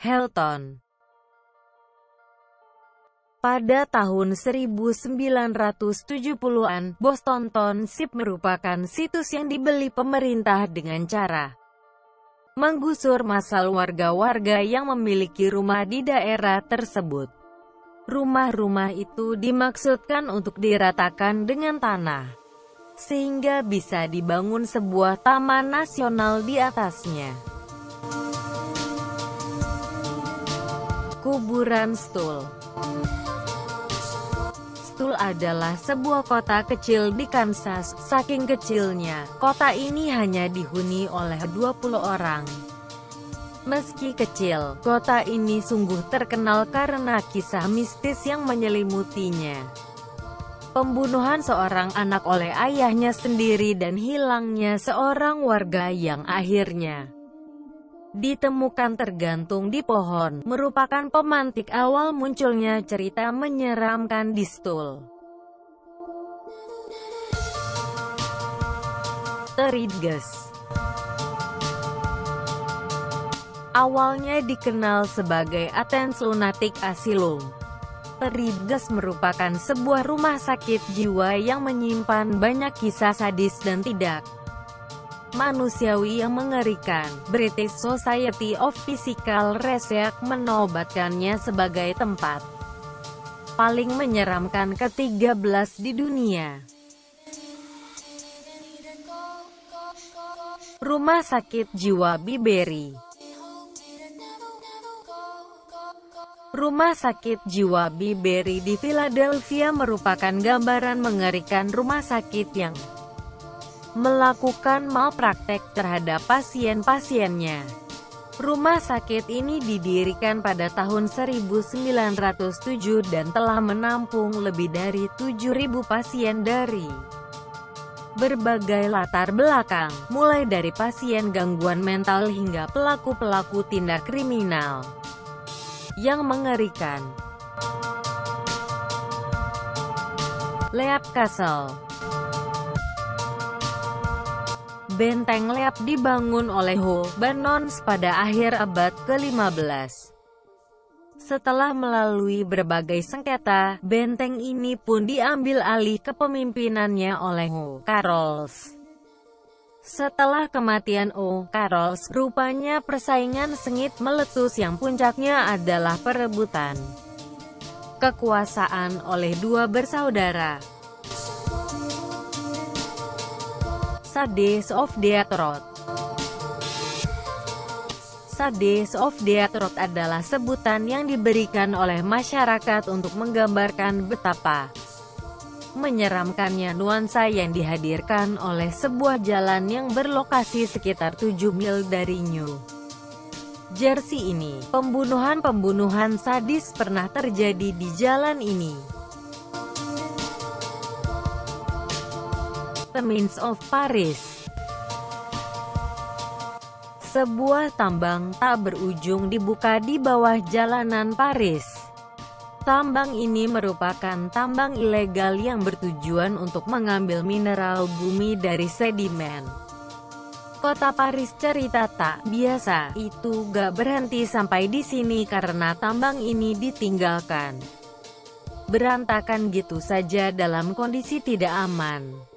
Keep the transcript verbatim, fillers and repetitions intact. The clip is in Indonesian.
Hilton. Pada tahun seribu sembilan ratus tujuh puluhan, Boston Township merupakan situs yang dibeli pemerintah dengan cara menggusur massal warga-warga yang memiliki rumah di daerah tersebut. Rumah-rumah itu dimaksudkan untuk diratakan dengan tanah, sehingga bisa dibangun sebuah taman nasional di atasnya. Kuburan Stull. Stull adalah sebuah kota kecil di Kansas. Saking kecilnya, kota ini hanya dihuni oleh dua puluh orang. Meski kecil, kota ini sungguh terkenal karena kisah mistis yang menyelimutinya. Pembunuhan seorang anak oleh ayahnya sendiri dan hilangnya seorang warga yang akhirnya ditemukan tergantung di pohon, merupakan pemantik awal munculnya cerita menyeramkan di Stull. The Ridges. Awalnya dikenal sebagai Athens Lunatic Asylum, The Ridges merupakan sebuah rumah sakit jiwa yang menyimpan banyak kisah sadis dan tidak manusiawi yang mengerikan. British Society of Physical Research menobatkannya sebagai tempat paling menyeramkan ke tiga belas di dunia. Rumah Sakit Jiwa Biberry. Rumah Sakit Jiwa Biberry di Philadelphia merupakan gambaran mengerikan rumah sakit yang melakukan malpraktek terhadap pasien-pasiennya. Rumah sakit ini didirikan pada tahun seribu sembilan ratus tujuh dan telah menampung lebih dari tujuh ribu pasien dari berbagai latar belakang, mulai dari pasien gangguan mental hingga pelaku-pelaku tindak kriminal yang mengerikan. Leap Castle. Benteng Leap dibangun oleh Hobart pada akhir abad ke lima belas. Setelah melalui berbagai sengketa, benteng ini pun diambil alih kepemimpinannya oleh Carolus. Setelah kematian Carolus, rupanya persaingan sengit meletus yang puncaknya adalah perebutan kekuasaan oleh dua bersaudara. Shades of Detroit. Shades of Detroit adalah sebutan yang diberikan oleh masyarakat untuk menggambarkan betapa menyeramkannya nuansa yang dihadirkan oleh sebuah jalan yang berlokasi sekitar tujuh mil dari New Jersey ini. Pembunuhan-pembunuhan sadis pernah terjadi di jalan ini. The Mines of Paris. Sebuah tambang tak berujung dibuka di bawah jalanan Paris. Tambang ini merupakan tambang ilegal yang bertujuan untuk mengambil mineral bumi dari sedimen. Kota Paris cerita tak biasa itu gak berhenti sampai di sini karena tambang ini ditinggalkan berantakan gitu saja dalam kondisi tidak aman.